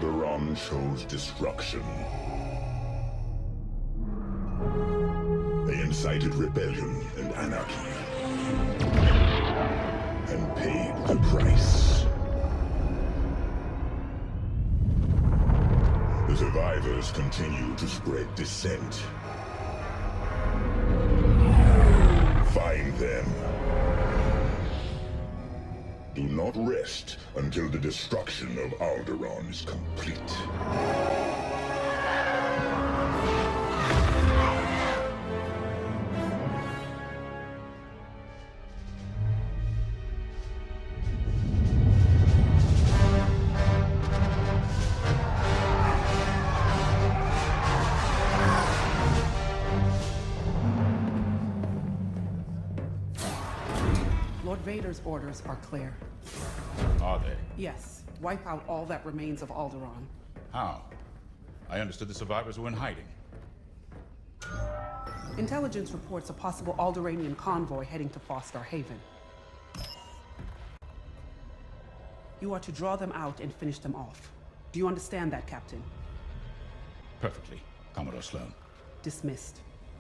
Alderaan chose destruction. They incited rebellion and anarchy, and paid the price. The survivors continue to spread dissent. Find them. Do not rest until the destruction of Alderaan is complete. Lord Vader's orders are clear. Are they? Yes. Wipe out all that remains of Alderaan. How? I understood the survivors were in hiding. Intelligence reports a possible Alderaanian convoy heading to Foster Haven. You are to draw them out and finish them off. Do you understand that, Captain? Perfectly, Commodore Sloan. Dismissed.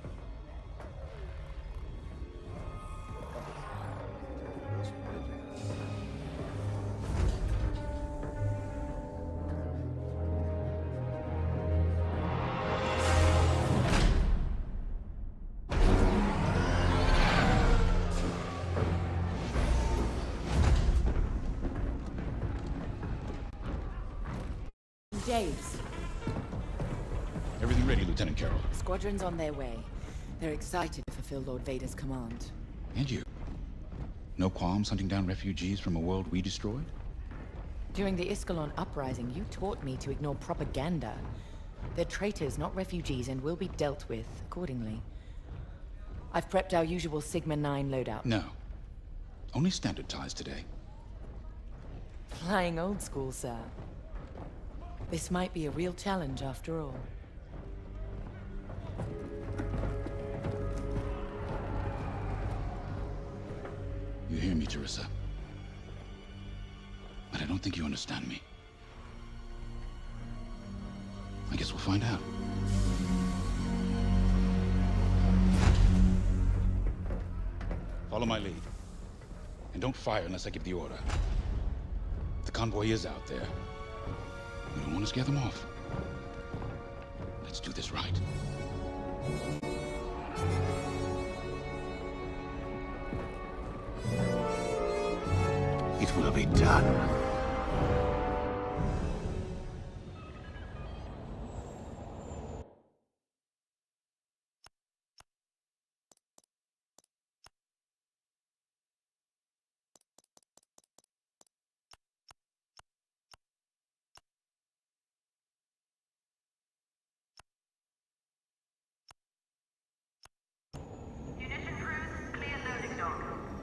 James. Everything ready, Lieutenant Carroll. Squadrons on their way. They're excited to fulfill Lord Vader's command. And you? No qualms hunting down refugees from a world we destroyed? During the Iskalon uprising, you taught me to ignore propaganda. They're traitors, not refugees, and will be dealt with accordingly. I've prepped our usual Sigma-9 loadout. No. Only standard ties today. Flying old school, sir. This might be a real challenge after all. You hear me, Teresa? But I don't think you understand me. I guess we'll find out. Follow my lead. And don't fire unless I give the order. The convoy is out there. We don't want to scare them off. Let's do this right. It will be done. Munition crews, clear loading dock.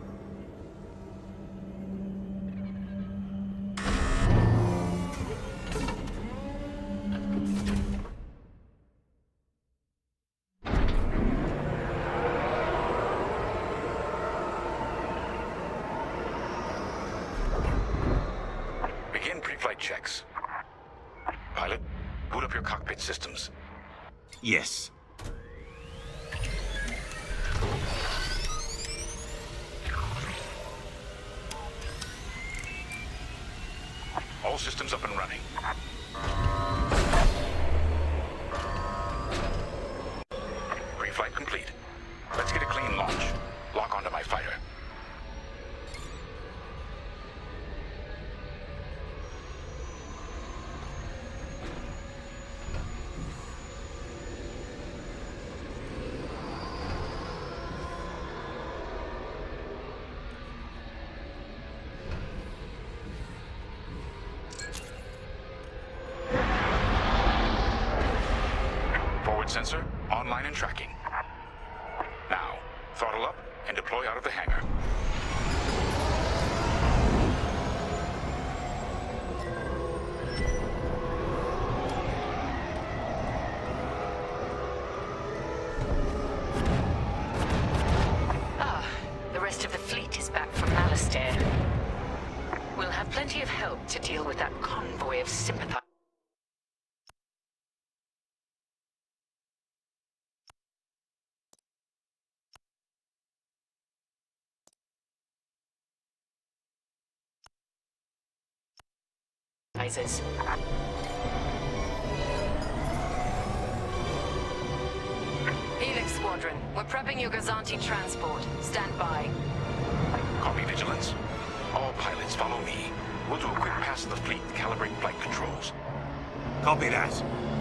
Begin pre-flight checks. Pilot, boot up your cockpit systems. Yes. All systems up and running. Pre-flight complete. Let's get a clean launch. Lock onto my fighter. Sensor online and tracking. Now, throttle up and deploy out of the hangar. The rest of the fleet is back from Alistair. We'll have plenty of help to deal with that convoy of sympathizers. stabilizers. Helix Squadron, we're prepping your Gazanti transport. Stand by. Copy, Vigilance. All pilots, follow me. We'll do a quick pass of the fleet to calibrate flight controls. Copy that.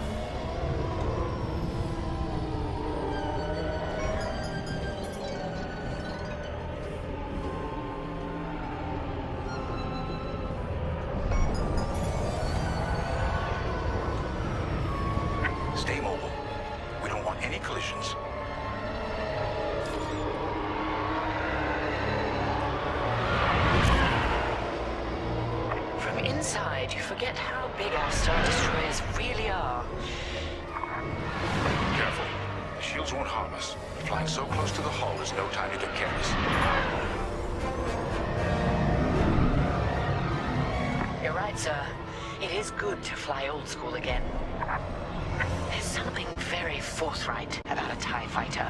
Stay mobile. We don't want any collisions. From inside, you forget how big our Star Destroyers really are. Careful. The shields won't harm us. Flying so close to the hull is no time to get careless. You're right, sir. It is good to fly old school again. There's something very forthright about a TIE fighter.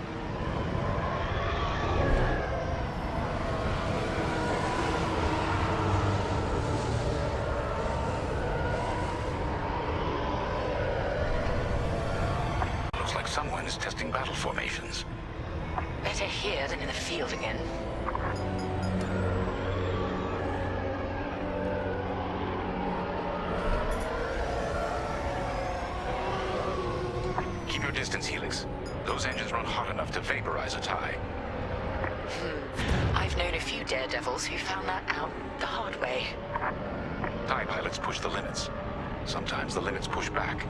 Looks like someone is testing battle formations. Better here than in the field again. Keep your distance, Helix. Those engines run hot enough to vaporize a TIE. I've known a few daredevils who found that out the hard way. TIE pilots push the limits. Sometimes the limits push back.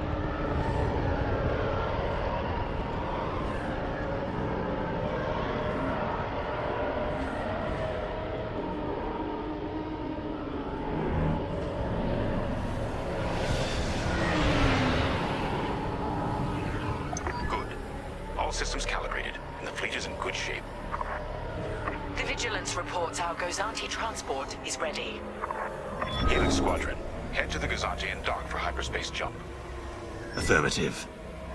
Good. All systems calibrated, and the fleet is in good shape. The Vigilance reports our Gozanti transport is ready. Helix Squadron, head to the Gazanti and dock for hyperspace jump. Affirmative.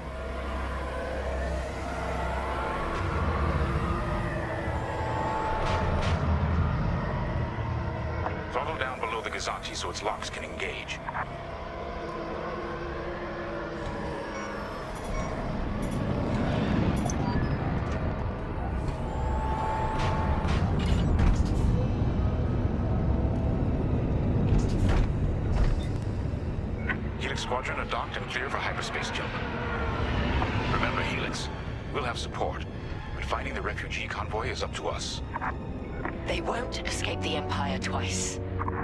Throttle down below the Gazanti so its locks can engage. Helix Squadron are docked and clear for hyperspace jump. Remember, Helix, we'll have support, but finding the refugee convoy is up to us. They won't escape the Empire twice.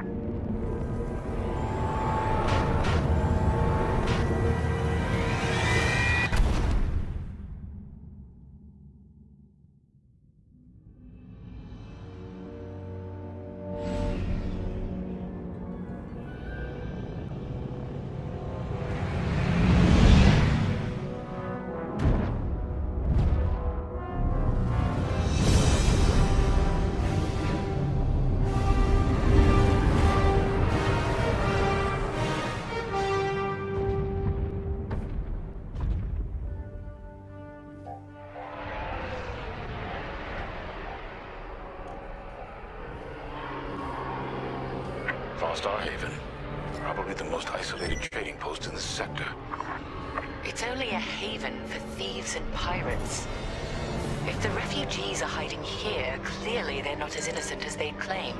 Star Haven. Probably the most isolated trading post in the sector. It's only a haven for thieves and pirates. If the refugees are hiding here, clearly they're not as innocent as they'd claim.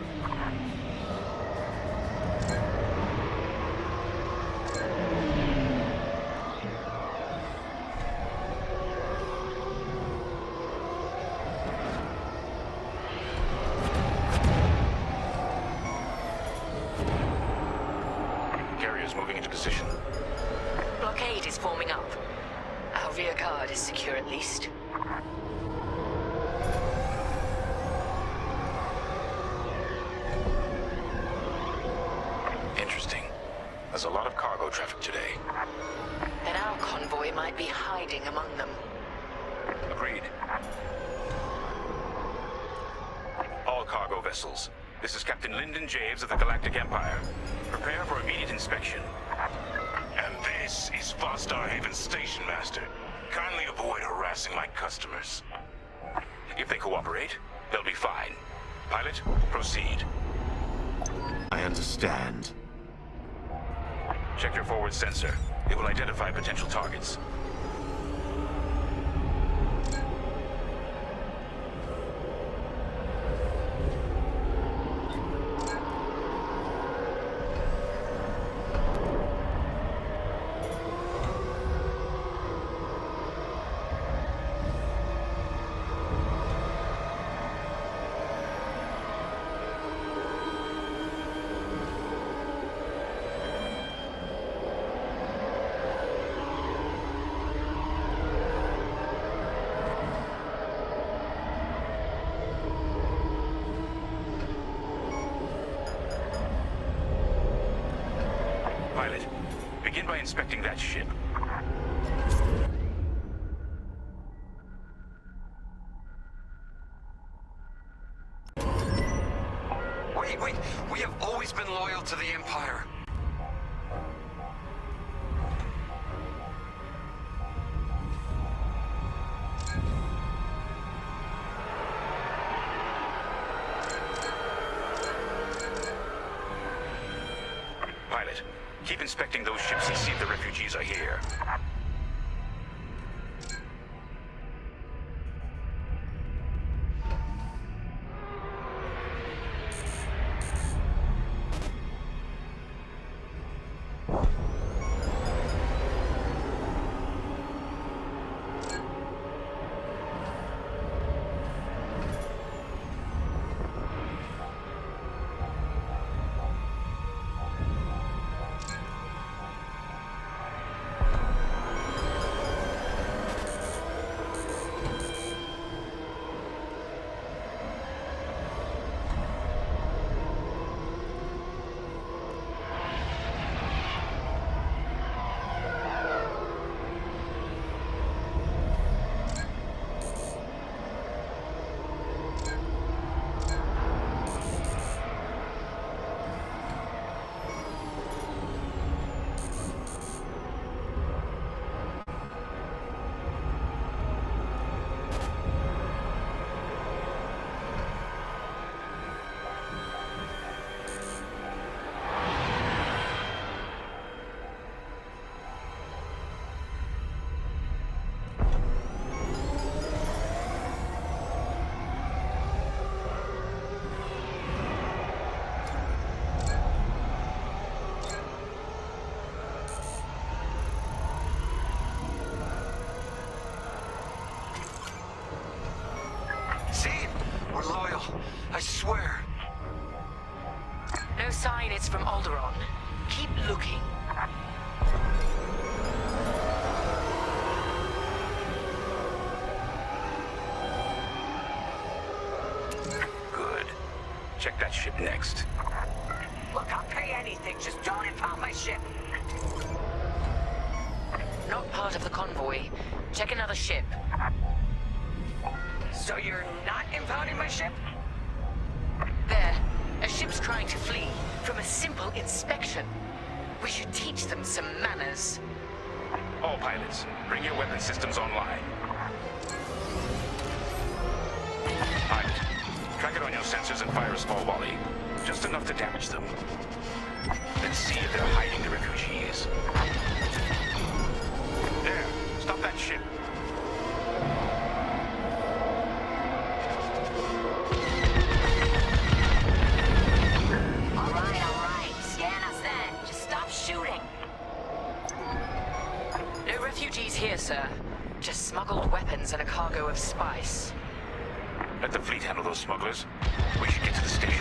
Moving into position. Blockade is forming up. Our rear guard is secure at least. Interesting. There's a lot of cargo traffic today. And our convoy might be hiding among them. Agreed. All cargo vessels. This is Captain Lyndon Javes of the Galactic Empire. Prepare for immediate inspection. And this is Star Haven Station Master. Kindly avoid harassing my customers. If they cooperate, they'll be fine. Pilot, proceed. I understand. Check your forward sensor. It will identify potential targets. Pilot, begin by inspecting that ship. Wait, we have always been loyal to the Empire. Pilot, keep inspecting those ships and see if the refugees are here. We're loyal. I swear. No sign it's from Alderaan. Keep looking. Good. Check that ship next. Look, I'll pay anything. Just don't impound my ship. Not part of the convoy. Check another ship. So you're not impounding my ship? There. A ship's trying to flee from a simple inspection. We should teach them some manners. All pilots, bring your weapon systems online. Pilot, track it on your sensors and fire a small volley. Just enough to damage them. Let's see if they're hiding the refugees. There, stop that ship. All right. Scan us then. Just stop shooting. No refugees here, sir. Just smuggled weapons and a cargo of spice. Let the fleet handle those smugglers. We should get to the station.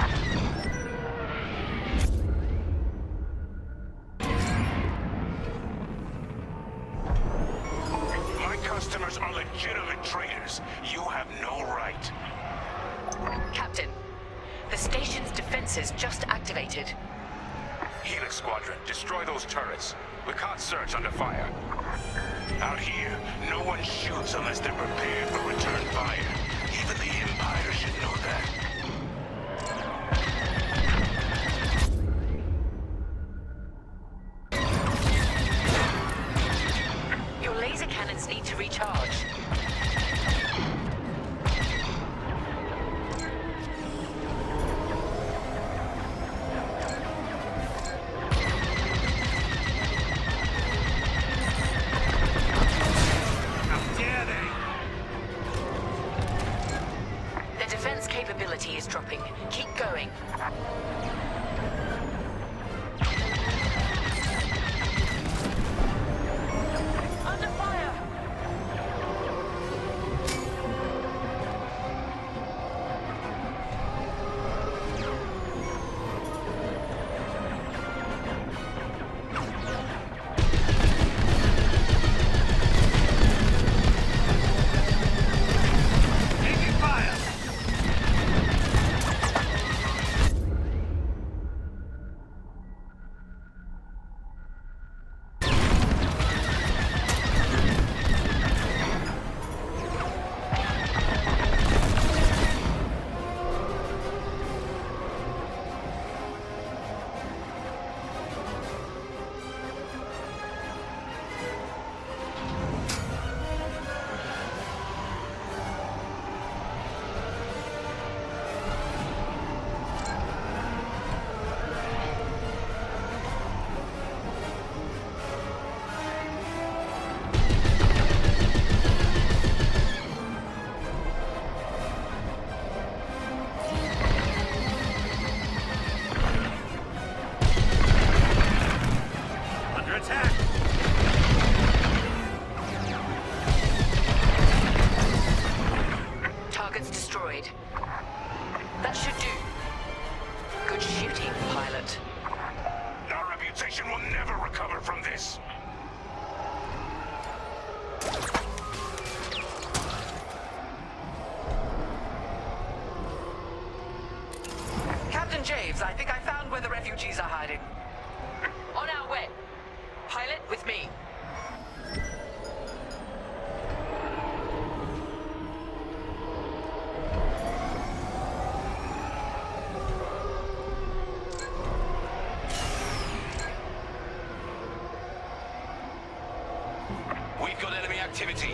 My customers are legitimate traders. You have no right. Captain, the station's defenses just activated. Helix Squadron, destroy those turrets. We can't search under fire. Out here, no one shoots unless they're prepared for return fire. Even the Empire should know that. Your laser cannons need to recharge. me. We've got enemy activity.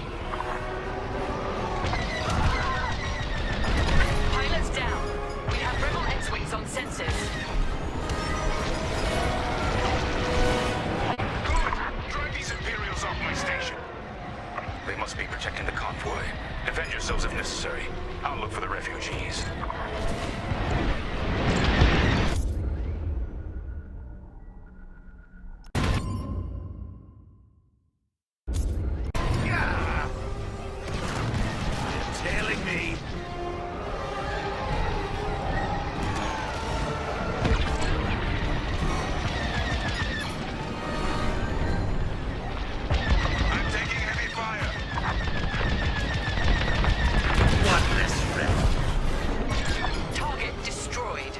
Pilots down. We have rebel X-Wings on sensors. Good! Drive these Imperials off my station. They must be protecting the convoy. Defend yourselves if necessary. I'll look for the refugees. Tailing me. I'm taking heavy fire. One less threat. Target destroyed.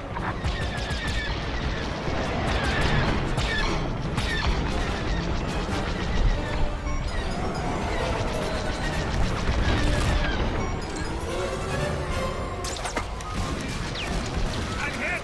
I'm hit.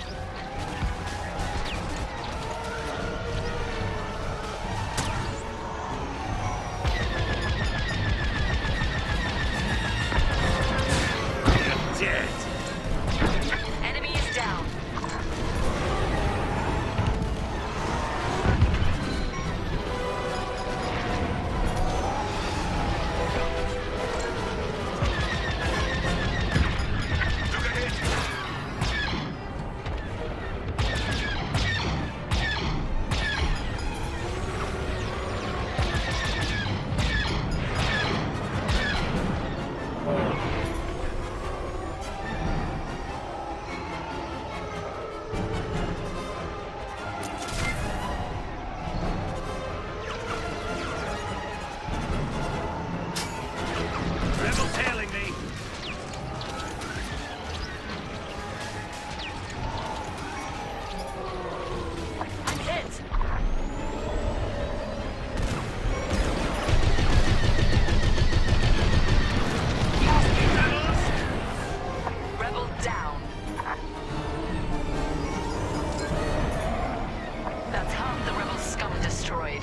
You're dead. Enemy is down. Took a hit. Rebel tailing me. I'm hit. Rebel down. That's half the rebel scum destroyed.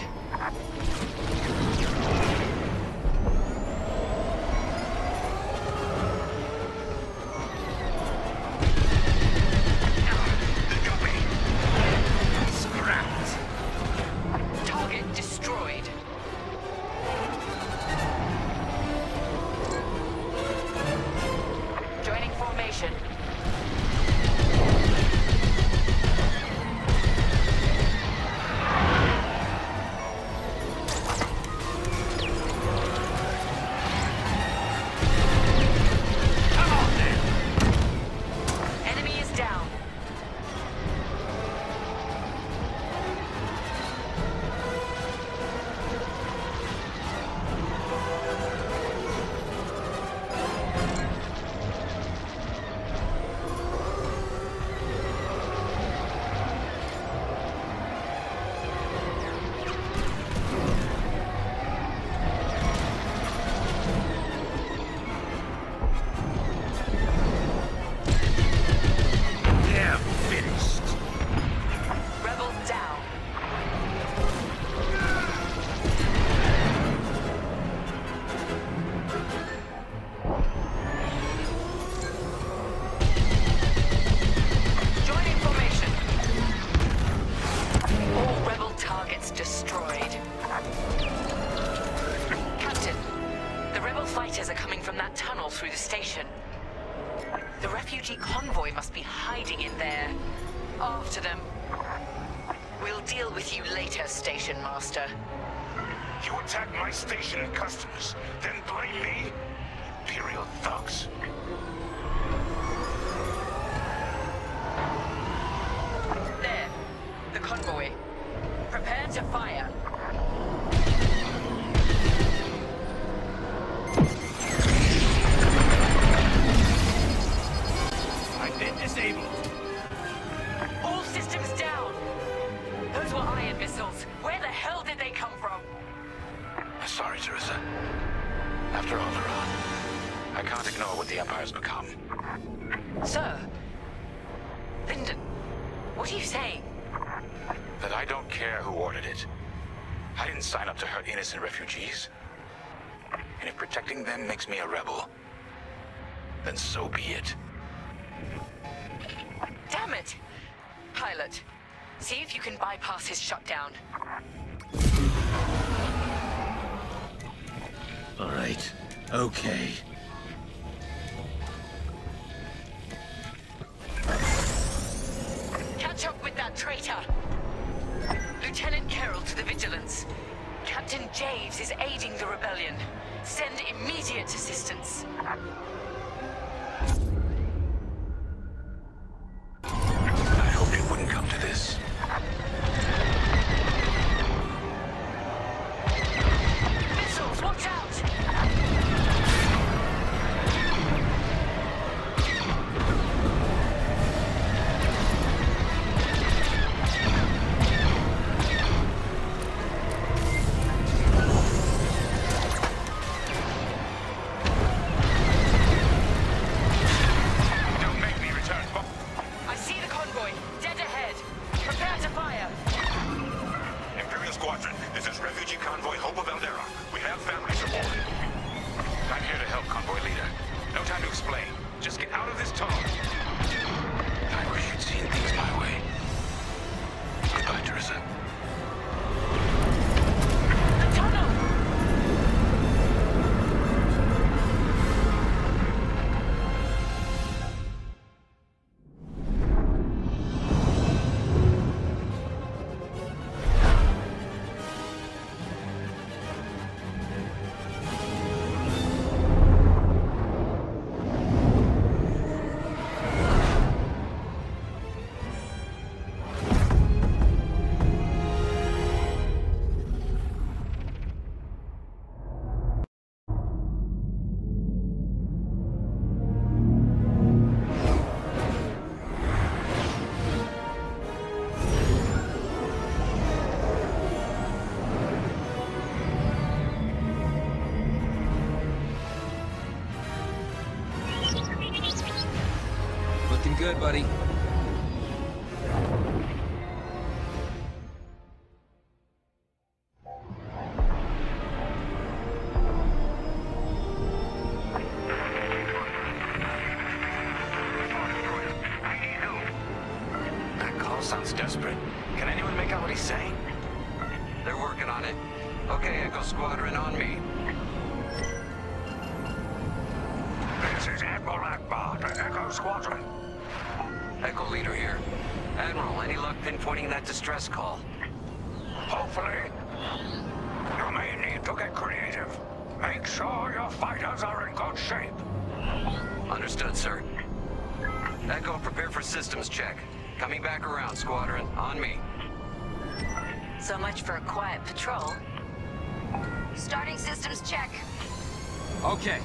They got me. Scrapped. Target destroyed. Joining formation. Come on then. Enemy is down. They're finished. Rebel down. Joining formation. All rebel targets destroyed. Captain, the rebel fighters are coming from that tunnel through the station. The refugee convoy must be hiding in there. After them. We'll deal with you later, Station Master. You attack my station and customers, then blame me? Imperial thugs. There. The convoy. Prepare to fire. I've been disabled. All systems down! Those were iron missiles. Where the hell did they come from? sorry, Teresa. After Alderaan, I can't ignore what the Empire's become. Sir? Lyndon, what are you saying? That I don't care who ordered it. I didn't sign up to hurt innocent refugees. And if protecting them makes me a rebel, then so be it. Damn it! Pilot, see if you can bypass his shutdown. All right. Okay. Catch up with that traitor! Lieutenant Carroll to the Vigilance. Captain Javes is aiding the rebellion. Send immediate assistance. I hoped it wouldn't come to this. Missiles, watch out! Squadron, this is refugee convoy Hope of Alderaan. We have families aboard. I'm here to help, convoy leader. No time to explain. Just get out of this tunnel. I wish you'd seen things my way. Goodbye, Teresa. The tunnel! Looking good, buddy. That call sounds desperate. Can anyone make out what he's saying? They're working on it. Okay, Echo Squadron, on me. This is Admiral Akbar to Echo Squadron. Echo Leader here. Admiral, any luck pinpointing that distress call? Hopefully. You may need to get creative. Make sure your fighters are in good shape. Understood, sir. Echo, prepare for systems check. Coming back around, Squadron. On me. So much for a quiet patrol. Starting systems check. Okay.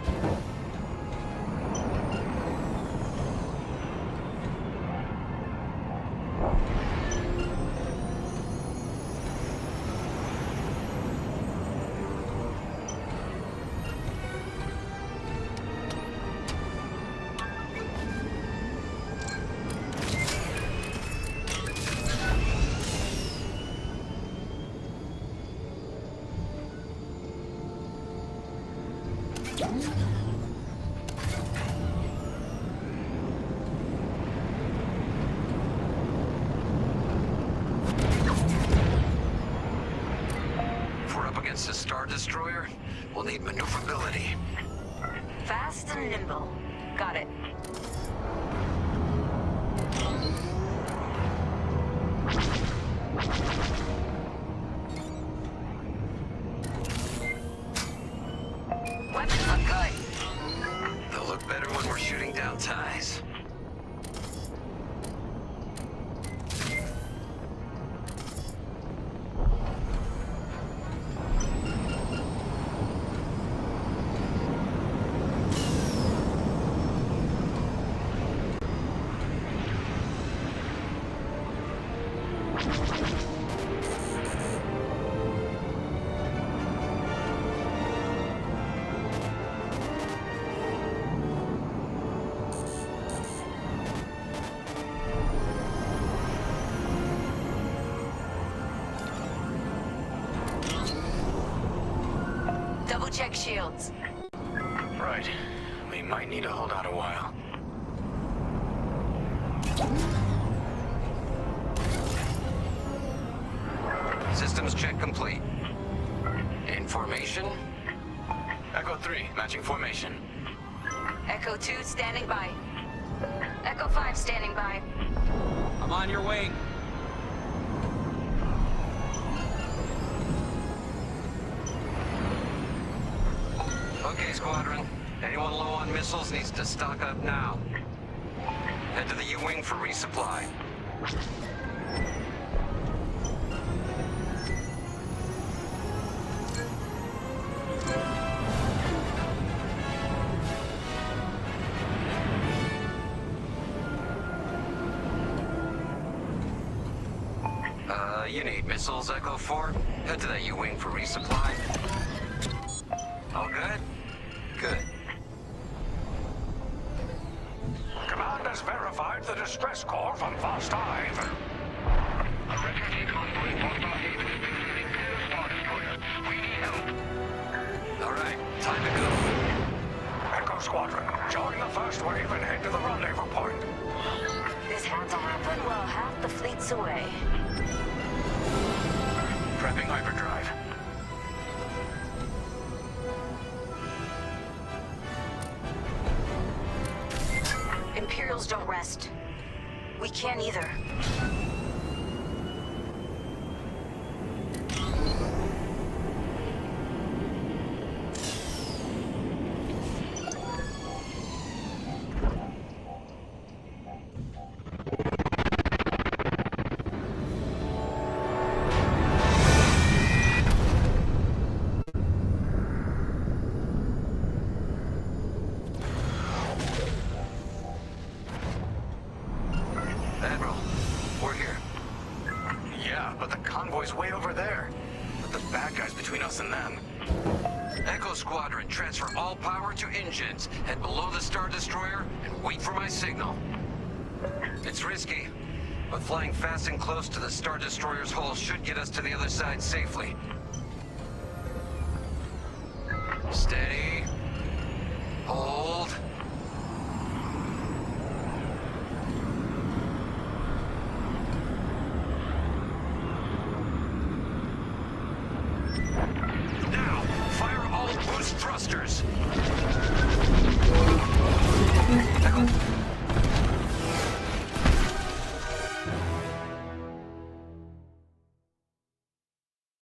If we're up against a Star Destroyer, we'll need maneuverability. Fast and nimble. Got it. Weapons look good. They'll look better when we're shooting down ties. check shields. Right. We might need to hold out a while. Systems check complete. In formation? Echo 3, matching formation. Echo 2 standing by. Echo 5 standing by. I'm on your wing. Okay, Squadron. Anyone low on missiles needs to stock up now. Head to the U-Wing for resupply. You need missiles, Echo 4. Head to that U-Wing for resupply. All good? Good. Command has verified the distress call from Foster Haven. A refugee convoy in Foster Haven is visiting the Star Destroyer. We need help. All right, time to go. Echo Squadron, join the first wave and head to the rendezvous point. This had to happen while half the fleet's away. Prepping hyperdrive. Imperials don't rest. We can't either. Admiral, we're here. Yeah, but the convoy's way over there. But the bad guys between us and them. Echo Squadron, transfer all power to engines. Head below the Star Destroyer and wait for my signal. It's risky, but flying fast and close to the Star Destroyer's hull should get us to the other side safely. Steady. Hold. Now, fire all boost thrusters.